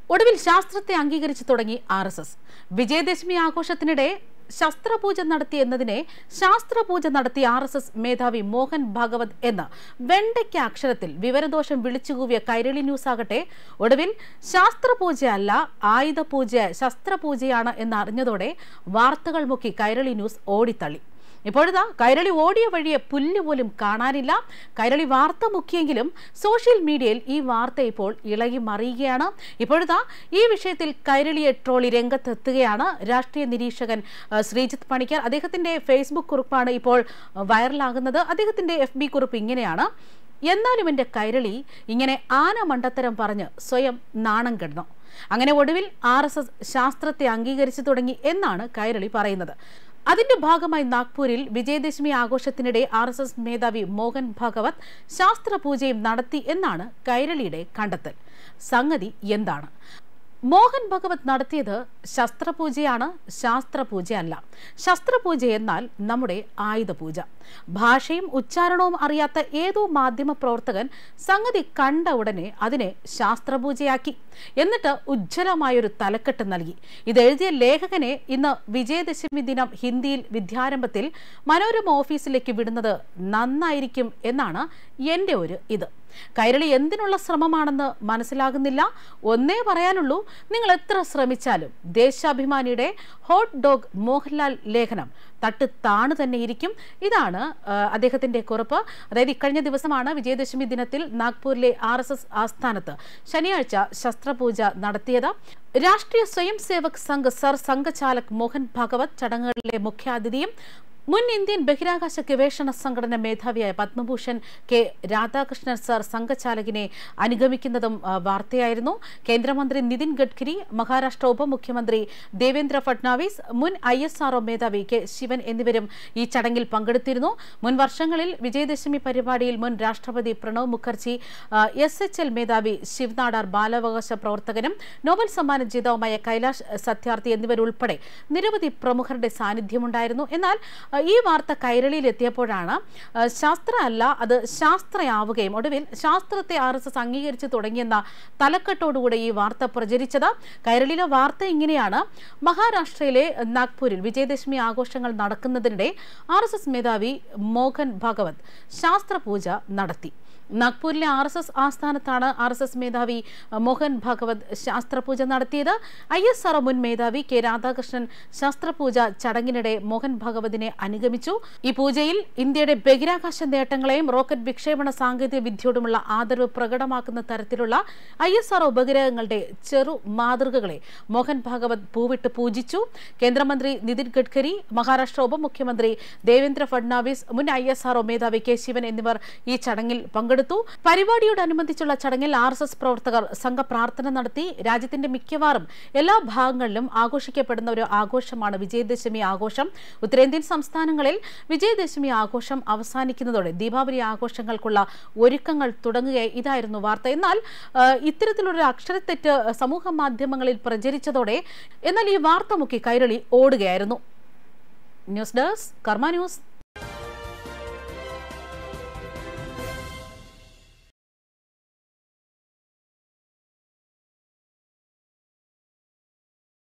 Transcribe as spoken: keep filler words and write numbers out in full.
ഒടുവിൽ ശാസ്ത്രത്തെ അംഗീകരിച്ചു തുടങ്ങി ആർ എസ് എസ്. വിജയദശമി ആഘോഷത്തിനിടെ ശസ്ത്രപൂജ നടത്തി എന്നതിനെ ശാസ്ത്രപൂജ നടത്തി ആർ എസ് എസ് മേധാവി മോഹൻ ഭാഗവത് എന്ന വെണ്ടയ്ക്ക അക്ഷരത്തിൽ വിവരദോഷം വിളിച്ചുകൂവിയ കൈരളി ന്യൂസ് ആകട്ടെ ഒടുവിൽ ശാസ്ത്രപൂജയല്ല ആയുധപൂജ ശസ്ത്രപൂജയാണ് എന്നറിഞ്ഞതോടെ വാർത്തകൾ മുക്കി കൈരളി ന്യൂസ് ഓടിത്തള്ളി. ഇപ്പോഴത്തെ കൈരളി ഓടിയ വഴിയെ പുല്ല് പോലും കാണാനില്ല. കൈരളി വാർത്ത മുക്കിയെങ്കിലും സോഷ്യൽ മീഡിയയിൽ ഈ വാർത്ത ഇപ്പോൾ ഇളകി മറിയുകയാണ്. ഇപ്പോഴത്തെ ഈ വിഷയത്തിൽ കൈരളിയെ ട്രോളി രംഗത്തെത്തുകയാണ് രാഷ്ട്രീയ നിരീക്ഷകൻ ശ്രീജിത്ത് പണിക്കർ. അദ്ദേഹത്തിന്റെ ഫേസ്ബുക്ക് കുറിപ്പാണ് ഇപ്പോൾ വൈറലാകുന്നത്. അദ്ദേഹത്തിന്റെ എഫ് ബി കുറിപ്പ് ഇങ്ങനെയാണ്: എന്നാലും എന്റെ കൈരളി ഇങ്ങനെ ആന മണ്ടത്തരം പറഞ്ഞ് സ്വയം നാണം കെടന്നു. അങ്ങനെ ഒടുവിൽ ആർ എസ് എസ് ശാസ്ത്രത്തെ അംഗീകരിച്ചു തുടങ്ങി എന്നാണ് കൈരളി പറയുന്നത്. അതിന്റെ ഭാഗമായി നാഗ്പൂരിൽ വിജയദശമി ആഘോഷത്തിനിടെ ആർ എസ് എസ് മേധാവി മോഹൻ ഭാഗവത് ശാസ്ത്രപൂജയും നടത്തി എന്നാണ് കൈരളിയുടെ കണ്ടെത്തൽ. സംഗതി എന്താണ്? മോഹൻ ഭഗവത് നടത്തിയത് ശസ്ത്രപൂജയാണ്, ശാസ്ത്രപൂജയല്ല. ശസ്ത്രപൂജ എന്നാൽ നമ്മുടെ ആയുധപൂജ. ഭാഷയും ഉച്ചാരണവും അറിയാത്ത ഏതോ മാധ്യമ പ്രവർത്തകൻ സംഗതി കണ്ട ഉടനെ അതിനെ ശാസ്ത്രപൂജയാക്കി. എന്നിട്ട് ഉജ്ജ്വലമായൊരു തലക്കെട്ട് നൽകി. ഇതെഴുതിയ ലേഖകനെ ഇന്ന് വിജയദശമി ദിനം ഹിന്ദിയിൽ വിദ്യാരംഭത്തിൽ മനോരമ ഓഫീസിലേക്ക് വിടുന്നത് നന്നായിരിക്കും എന്നാണ് എന്റെ ഒരു ഇത്. കൈരളി എന്തിനുള്ള ശ്രമമാണെന്ന് മനസ്സിലാകുന്നില്ല. ഒന്നേ പറയാനുള്ളൂ, നിങ്ങൾ എത്ര ശ്രമിച്ചാലും ദേശാഭിമാനിയുടെ ഹോട്ട് ഡോഗ് മോഹൻലാൽ ലേഖനം തട്ട് താണു തന്നെ ഇരിക്കും. ഇതാണ് അദ്ദേഹത്തിന്റെ കുറിപ്പ്. അതായത് ഇക്കഴിഞ്ഞ ദിവസമാണ് വിജയദശമി ദിനത്തിൽ നാഗ്പൂരിലെ ആർ എസ് എസ് ആസ്ഥാനത്ത് ശനിയാഴ്ച ശസ്ത്രപൂജ നടത്തിയത്. രാഷ്ട്രീയ സ്വയം സേവക് സംഘ് സർ സംഘചാലക് മോഹൻ ഭാഗവത് ചടങ്ങുകളിലെ മുഖ്യാതിഥിയും മുൻ ഇന്ത്യൻ ബഹിരാകാശ ഗവേഷണ സംഘടന മേധാവിയായ പത്മഭൂഷൺ കെ രാധാകൃഷ്ണൻ സർ സംഘചാലകിനെ അനുഗമിക്കുന്നതും വാർത്തയായിരുന്നു. കേന്ദ്രമന്ത്രി നിതിൻ ഗഡ്കരി, മഹാരാഷ്ട്ര ഉപമുഖ്യമന്ത്രി ദേവേന്ദ്ര ഫട്നാവിസ്, മുൻ ഐ എസ് ആർ ഒ മേധാവി കെ ശിവൻ എന്നിവരും ഈ ചടങ്ങിൽ പങ്കെടുത്തിരുന്നു. മുൻ വർഷങ്ങളിൽ വിജയദശമി പരിപാടിയിൽ മുൻ രാഷ്ട്രപതി Pranab Mukherjee, S H L മേധാവി ശിവ് നാടാർ, ബാലാവകാശ പ്രവർത്തകനും നോബൽ സമ്മാന ജേതാവുമായ കൈലാഷ് സത്യാർത്ഥി എന്നിവരുൾപ്പെടെ നിരവധി പ്രമുഖരുടെ സാന്നിധ്യമുണ്ടായിരുന്നു. എന്നാൽ ഈ വാർത്ത കൈരളിയിൽ എത്തിയപ്പോഴാണ് ശാസ്ത്ര അല്ല അത് ശാസ്ത്രയാവുകയും ഒടുവിൽ ശാസ്ത്രത്തെ ആർ എസ് എസ് അംഗീകരിച്ചു തുടങ്ങിയെന്ന തലക്കെട്ടോടുകൂടെ ഈ വാർത്ത പ്രചരിച്ചത്. കൈരളിയിലെ വാർത്ത ഇങ്ങനെയാണ്: മഹാരാഷ്ട്രയിലെ നാഗ്പൂരിൽ വിജയദശമി ആഘോഷങ്ങൾ നടക്കുന്നതിനിടെ ആർ എസ് എസ് മേധാവി മോഹൻ ഭാഗവത് ശാസ്ത്രപൂജ നടത്തി. നാഗ്പൂരിലെ ആർ എസ് എസ് ആസ്ഥാനത്താണ് ആർ എസ് എസ് മേധാവി മോഹൻ ഭാഗവത് ശാസ്ത്രപൂജ നടത്തിയത്. ഐ എസ് ആർ ഒ മുൻ മേധാവി കെ രാധാകൃഷ്ണൻ ശാസ്ത്രപൂജ ചടങ്ങിനിടെ മോഹൻ ഭാഗവതിനെ അനുഗമിച്ചു. ഈ പൂജയിൽ ഇന്ത്യയുടെ ബഹിരാകാശ നേട്ടങ്ങളെയും റോക്കറ്റ് വിക്ഷേപണ സാങ്കേതിക വിദ്യയോടുമുള്ള ആദരവ് പ്രകടമാക്കുന്ന തരത്തിലുള്ള ഐ എസ് ആർ ഒ ഉപഗ്രഹങ്ങളുടെ ചെറു മാതൃകകളെ മോഹൻ ഭാഗവത് പൂവിട്ട് പൂജിച്ചു. കേന്ദ്രമന്ത്രി നിതിൻ ഗഡ്കരി, മഹാരാഷ്ട്ര ഉപമുഖ്യമന്ത്രി ദേവേന്ദ്ര ഫട്നാവിസ്, മുൻ ഐ എസ് ആർ ഒ മേധാവി കെ ശിവൻ എന്നിവർ ഈ ചടങ്ങിൽ പങ്കെടുത്തു. പരിപാടിയോടനുബന്ധിച്ചുള്ള ചടങ്ങിൽ ആർ എസ് എസ് പ്രവർത്തകർ സംഘപ്രാർത്ഥന നടത്തി. രാജ്യത്തിന്റെ മിക്കവാറും എല്ലാ ഭാഗങ്ങളിലും ആഘോഷിക്കപ്പെടുന്ന ഒരു ആഘോഷമാണ് വിജയദശമി ആഘോഷം. ഉത്തരേന്ത്യൻ സംസ്ഥാനങ്ങളിൽ വിജയദശമി ആഘോഷം അവസാനിക്കുന്നതോടെ ദീപാവലി ആഘോഷങ്ങൾക്കുള്ള ഒരുക്കങ്ങൾ തുടങ്ങുകയായി. ഇതായിരുന്നു വാർത്ത. എന്നാൽ ഇത്തരത്തിലൊരു അക്ഷരത്തെറ്റ് സമൂഹ മാധ്യമങ്ങളിൽ പ്രചരിച്ചതോടെ എന്നാൽ ഈ വാർത്ത മുക്കി കൈരളി ഓടുകയായിരുന്നു. News desk Karma news.